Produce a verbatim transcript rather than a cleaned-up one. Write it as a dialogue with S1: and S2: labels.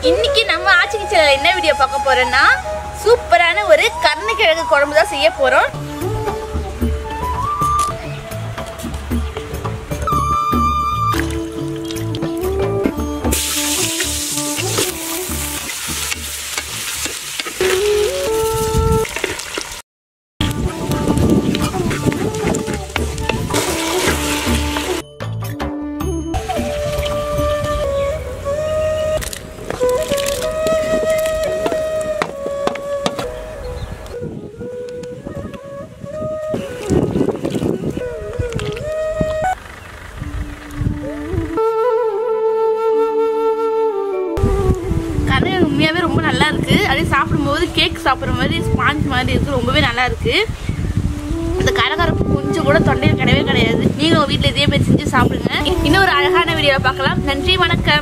S1: இன்னைக்கு நம்ம ஆச்சி கிச்சன்ல என்ன வீடியோ பார்க்க போறோம்னா சூப்பரான ஒரு கருணைக்கிழங்கு குழம்பு தான் செய்ய போறோம். உண்மையாவே ரொம்ப நல்லா இருக்கு. அதே சாப்பிடும்போது கேக் சாப்பிட்ற மாதிரி ஸ்பாஞ்ச் மாதிரி இருக்கு. ரொம்பவே நல்லா இருக்கு. இந்த கரகரப்பு கொஞ்சம் கூட தொண்டையில் கிடையவே கிடையாது. நீங்க உங்க வீட்டுல இதே மாதிரி செஞ்சு சாப்பிடுங்க. இன்னொரு அழகான வீடியோவை பார்க்கலாம். நன்றி, வணக்கம்.